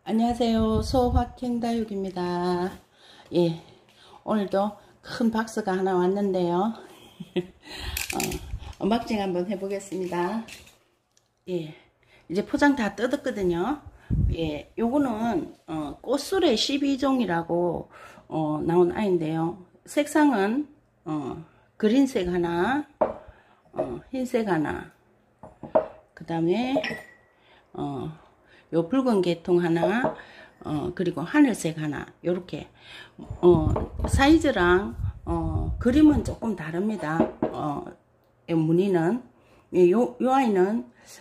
안녕하세요. 소확행다육입니다. 예, 오늘도 큰 박스가 하나 왔는데요. 언박싱 한번 해보겠습니다. 예, 이제 포장 다 뜯었거든요. 예, 요거는 꽃술의 12종이라고 나온 아이인데요. 색상은 그린색 하나, 흰색 하나, 그 다음에 요 붉은 계통 하나, 그리고 하늘색 하나, 요렇게 사이즈랑 그림은 조금 다릅니다. 요 무늬는 요 아이는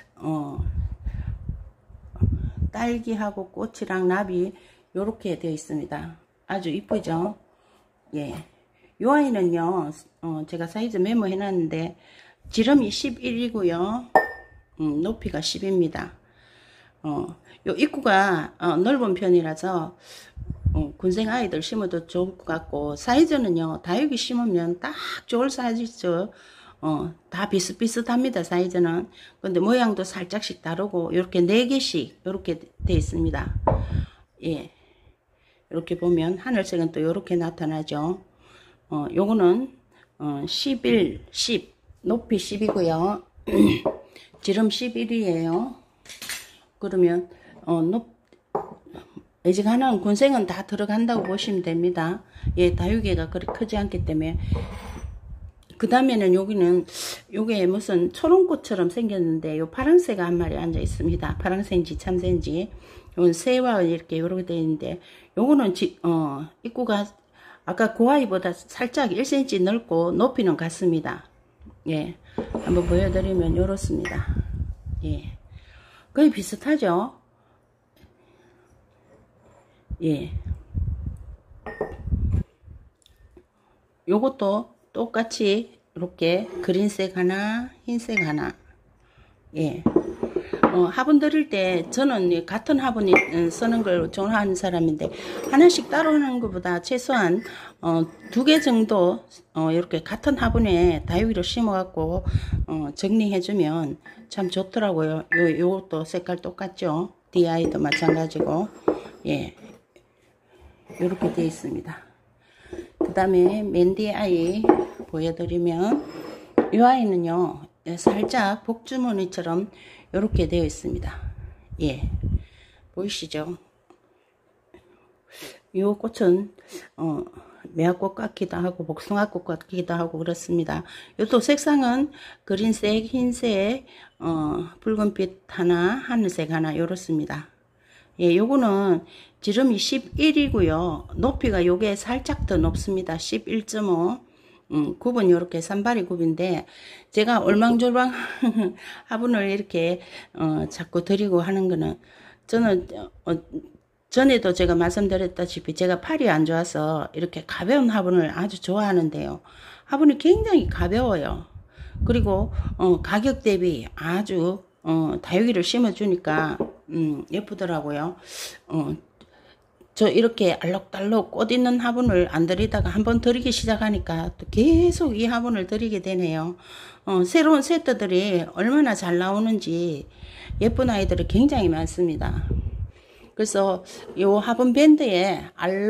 딸기하고 꽃이랑 나비 요렇게 되어 있습니다. 아주 이쁘죠? 예. 요 아이는요, 제가 사이즈 메모 해놨는데 지름이 11이고요 높이가 10입니다. 요 입구가 넓은 편이라서 군생 아이들 심어도 좋을 것 같고, 사이즈는요 다육이 심으면 딱 좋을 사이즈, 다 비슷비슷합니다. 사이즈는. 근데 모양도 살짝씩 다르고 이렇게 4개씩 이렇게 되어 있습니다. 예, 이렇게 보면 하늘색은 또 이렇게 나타나죠. 요거는 11, 10, 높이 10이고요 지름 11이에요 그러면 아직 하나는 군생은 다 들어간다고 보시면 됩니다. 예, 다육이가 그리 크지 않기 때문에. 그 다음에는 여기는 요게 무슨 초롱꽃처럼 생겼는데 요 파랑새가 한 마리 앉아 있습니다. 파랑새인지 참새인지. 요건 새와 이렇게 요렇게 되어 있는데, 요거는 입구가 아까 그 아이보다 살짝 1cm 넓고 높이는 같습니다. 예, 한번 보여드리면 요렇습니다. 예, 거의 비슷하죠? 예. 요것도 똑같이 이렇게 그린색 하나, 흰색 하나. 예. 화분 드릴 때 저는 같은 화분 쓰는 걸 좋아하는 사람인데, 하나씩 따로 하는 것보다 최소한 2개 정도 이렇게 같은 화분에 다육이를 심어 갖고 정리해 주면 참 좋더라고요. 요것도 색깔 똑같죠? DI도 마찬가지고. 예, 요렇게 되어 있습니다. 그 다음에 맨 뒤에 아이 보여드리면, 이 아이는요 살짝 복주머니처럼 이렇게 되어 있습니다. 예, 보이시죠? 이 꽃은 매화꽃 같기도 하고 복숭아꽃 같기도 하고 그렇습니다. 이것도 색상은 그린색, 흰색, 붉은빛 하나, 하늘색 하나 이렇습니다. 예, 요거는 지름이 11이고요 높이가 요게 살짝 더 높습니다. 11.5. 굽은 요렇게 산발이 굽인데, 제가 올망졸망 화분을 이렇게 자꾸 드리고 하는 거는, 저는 전에도 제가 말씀드렸다시피 제가 팔이 안 좋아서 이렇게 가벼운 화분을 아주 좋아하는데요, 화분이 굉장히 가벼워요. 그리고 가격 대비 아주 다육이를 심어 주니까 예쁘더라고요. 저 이렇게 알록달록 꽃 있는 화분을 안 드리다가 한번 드리기 시작하니까 또 계속 이 화분을 드리게 되네요. 새로운 세트들이 얼마나 잘 나오는지 예쁜 아이들이 굉장히 많습니다. 그래서 요 화분 밴드에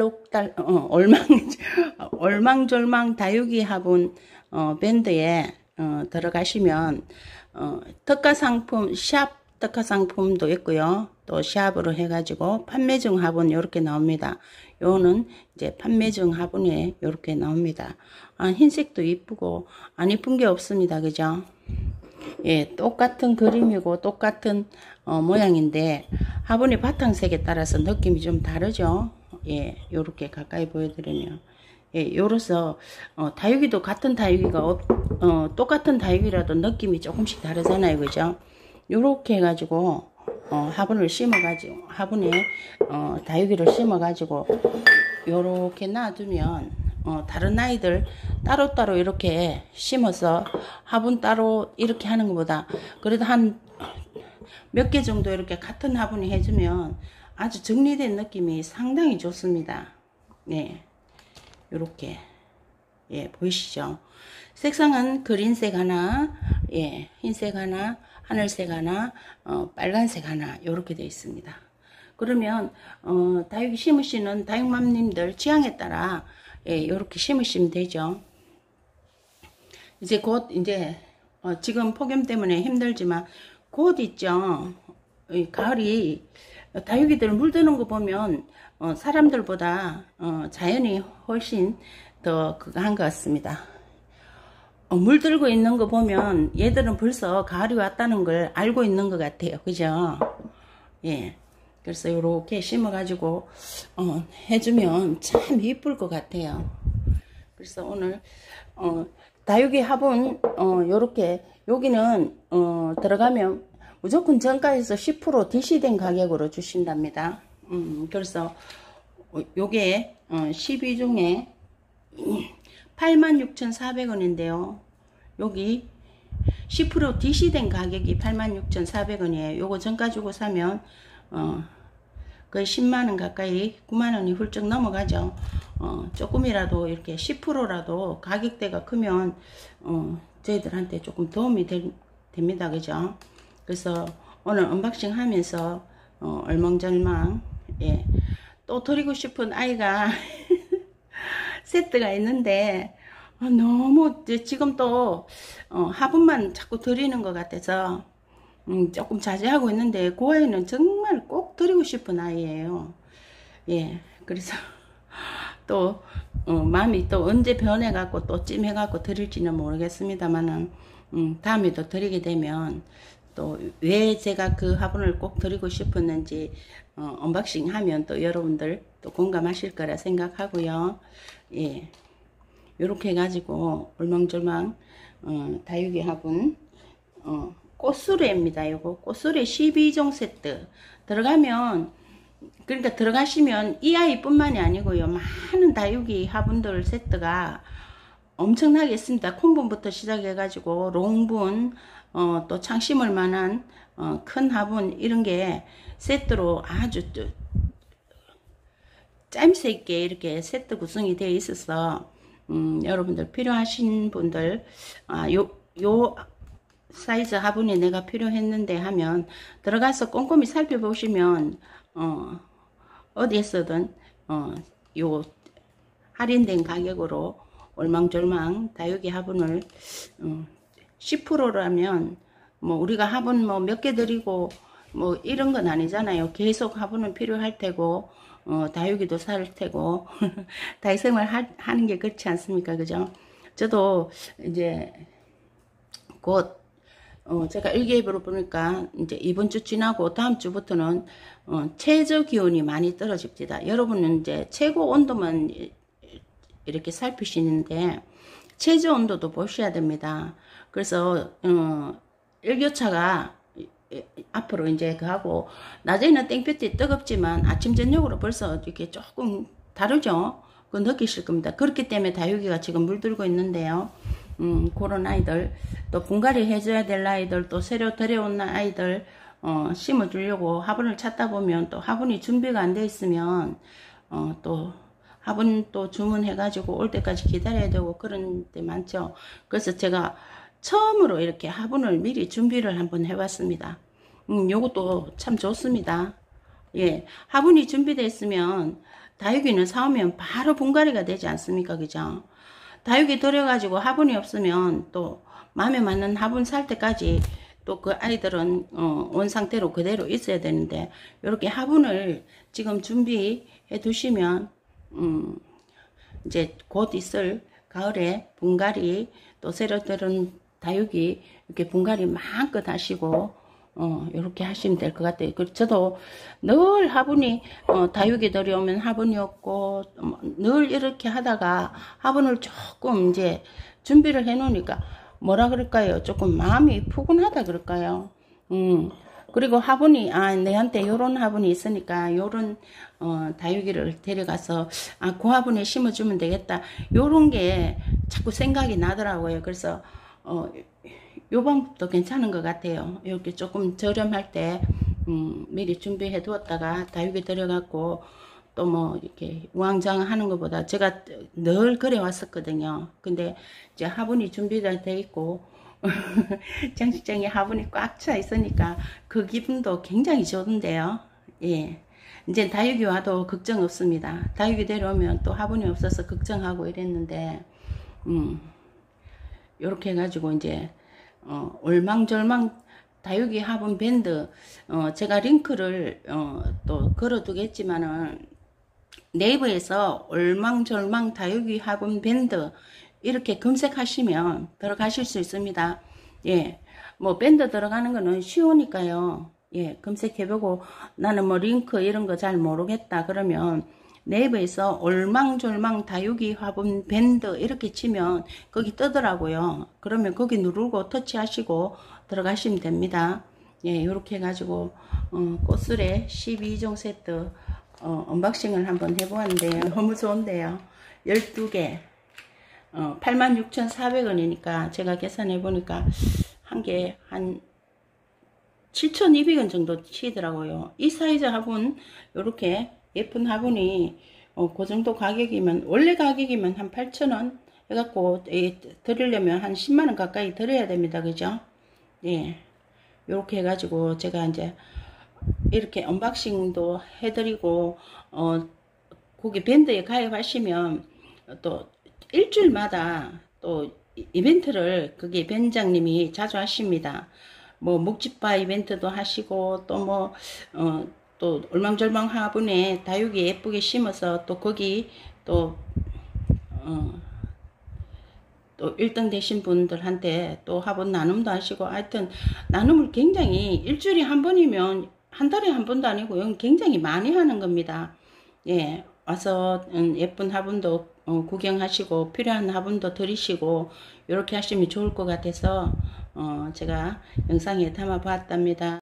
얼망졸망 다육이 화분 밴드에 들어가시면 특가 상품, 샵 특가 상품도 있고요. 또 샵으로 해가지고 판매 중 화분 이렇게 나옵니다. 요거는 이제 판매 중 화분에 이렇게 나옵니다. 흰색도 이쁘고 안 이쁜 게 없습니다. 그죠? 예, 똑같은 그림이고 똑같은 모양인데 화분의 바탕색에 따라서 느낌이 좀 다르죠? 예, 요렇게 가까이 보여드리면. 예, 요로서 다육이도 같은 다육이가 똑같은 다육이라도 느낌이 조금씩 다르잖아요. 그죠? 요렇게 해가지고 화분을 심어가지고, 화분에 다육이를 심어가지고 요렇게 놔두면 다른 아이들 따로따로 이렇게 심어서 화분 따로 이렇게 하는 것보다 그래도 한 몇 개 정도 이렇게 같은 화분이 해주면 아주 정리된 느낌이 상당히 좋습니다. 네, 요렇게. 예, 보이시죠? 색상은 그린색 하나, 예, 흰색 하나, 하늘색 하나, 빨간색 하나, 요렇게 되어 있습니다. 그러면 다육이 심으시는 다육맘님들 취향에 따라 예, 요렇게 심으시면 되죠. 이제 곧 이제 지금 폭염 때문에 힘들지만 곧 있죠. 가을이 다육이들 물드는 거 보면 사람들보다 자연이 훨씬 더 그거 한 것 같습니다. 물들고 있는 거 보면 얘들은 벌써 가을이 왔다는 걸 알고 있는 것 같아요. 그죠? 예. 그래서 요렇게 심어 가지고 해주면 참 이쁠 것 같아요. 그래서 오늘 다육이 화분 요렇게 여기는 들어가면 무조건 정가에서 10% DC된 가격으로 주신답니다. 그래서 요게 12 중에 86,400원인데요. 여기 10% DC된 가격이 86,400원이에요. 요거 정가 주고 사면 거의 10만원 가까이 9만원이 훌쩍 넘어가죠. 조금이라도 이렇게 10%라도 가격대가 크면 저희들한테 조금 도움이 됩니다. 그죠? 그래서 오늘 언박싱 하면서 얼멍절망 예, 또 드리고 싶은 아이가 세트가 있는데 너무 지금 또 화분만 자꾸 드리는 것 같아서 조금 자제하고 있는데 그 아이는 정말 꼭 드리고 싶은 아이예요. 예, 그래서 또 마음이 또 언제 변해 갖고 또 찜해 갖고 드릴지는 모르겠습니다만은 다음에도 드리게 되면 또 왜 제가 그 화분을 꼭 드리고 싶었는지 언박싱 하면 또 여러분들 또 공감하실 거라 생각하고요. 예, 요렇게 해가지고 울망졸망 다육이 화분 꽃수레입니다. 요거 꽃수레 12종 세트 들어가면, 그러니까 들어가시면 이 아이 뿐만이 아니고요, 많은 다육이 화분들 세트가 엄청나게 있습니다. 콩분부터 시작해 가지고 롱분 또 창심을 만한 큰 화분 이런 게 세트로 아주 짜임새 있게 이렇게 세트 구성이 되어 있어서 여러분들 필요하신 분들 요 사이즈 화분이 내가 필요했는데 하면 들어가서 꼼꼼히 살펴보시면 어디에서든 요 할인된 가격으로 올망졸망 다육이 화분을 10%라면 뭐 우리가 화분 뭐 몇 개 드리고 뭐 이런 건 아니잖아요. 계속 화분은 필요할 테고 다육이도 살 테고 다육생활 하는 게 그렇지 않습니까? 그죠? 저도 이제 곧 제가 일기예보로 보니까 이제 이번 주 지나고 다음 주부터는 최저 기온이 많이 떨어집니다. 여러분은 이제 최고 온도만 이렇게 살피시는데 최저 온도도 보셔야 됩니다. 그래서 일교차가 앞으로 이제 그하고 낮에는 땡볕이 뜨겁지만 아침 저녁으로 벌써 이렇게 조금 다르죠. 그거 느끼실 겁니다. 그렇기 때문에 다육이가 지금 물들고 있는데요. 그런 아이들, 또 분갈이 해줘야 될 아이들, 또 새로 들여온 아이들 심어주려고 화분을 찾다 보면 또 화분이 준비가 안 돼 있으면 또 화분 또 주문해가지고 올 때까지 기다려야 되고 그런 데 많죠. 그래서 제가 처음으로 이렇게 화분을 미리 준비를 한번 해봤습니다. 요것도 참 좋습니다. 예, 화분이 준비되어 있으면 다육이는 사오면 바로 분갈이가 되지 않습니까? 그죠? 다육이 들여가지고 화분이 없으면 또 마음에 맞는 화분 살 때까지 또 그 아이들은 온 상태로 그대로 있어야 되는데 이렇게 화분을 지금 준비해 두시면 이제 곧 있을 가을에 분갈이 또 새로 들은 다육이 이렇게 분갈이 마음껏 하시고 이렇게 하시면 될 것 같아요. 저도 늘 화분이 다육이 들여오면 화분이 없고 늘 이렇게 하다가 화분을 조금 이제 준비를 해 놓으니까 뭐라 그럴까요? 조금 마음이 푸근하다 그럴까요? 그리고 화분이 내한테 요런 화분이 있으니까 요런 다육이를 데려가서 그 화분에 심어주면 되겠다, 요런 게 자꾸 생각이 나더라고요. 그래서 요 방법도 괜찮은 것 같아요. 이렇게 조금 저렴할 때 미리 준비해 두었다가 다육이 들여갖고 또 뭐 이렇게 우왕좌왕 하는 것보다 제가 늘 그래 왔었거든요. 근데 이제 화분이 준비가 돼 있고 장식장에 화분이 꽉 차 있으니까 그 기분도 굉장히 좋은데요. 예, 이제 다육이 와도 걱정 없습니다. 다육이 데려오면 또 화분이 없어서 걱정하고 이랬는데, 요렇게 해가지고 이제, 올망졸망 다육이 화분 밴드, 제가 링크를, 또 걸어두겠지만은, 네이버에서 올망졸망 다육이 화분 밴드, 이렇게 검색하시면 들어가실 수 있습니다. 예. 뭐, 밴드 들어가는 거는 쉬우니까요. 예. 검색해보고, 나는 뭐, 링크 이런 거 잘 모르겠다. 그러면, 네이버에서 올망졸망 다육이 화분 밴드 이렇게 치면 거기 뜨더라고요. 그러면 거기 누르고 터치하시고 들어가시면 됩니다. 예, 이렇게 해가지고 꽃술에 12종 세트 언박싱을 한번 해보았는데요. 너무 좋은데요. 12개 86,400원이니까 제가 계산해 보니까 한 개 한 7,200원 정도 치더라고요. 이 사이즈 화분 요렇게 예쁜 화분이 그 정도 가격이면, 원래 가격이면 한 8,000원 해갖고 드리려면 한 10만원 가까이 드려야 됩니다. 그죠? 예. 요렇게 해가지고 제가 이제 이렇게 언박싱도 해드리고 거기 밴드에 가입하시면 또 일주일마다 또 이벤트를 거기 밴장님이 자주 하십니다. 뭐 묵집바 이벤트도 하시고 또 뭐 또 올망졸망 화분에 다육이 예쁘게 심어서 또 거기 또 1등 되신 분들한테 또 화분 나눔도 하시고, 하여튼 나눔을 굉장히 일주일에 한 번이면 한 달에 한 번도 아니고 굉장히 많이 하는 겁니다. 예, 와서 예쁜 화분도 구경하시고 필요한 화분도 드리시고 이렇게 하시면 좋을 것 같아서 제가 영상에 담아 봤답니다.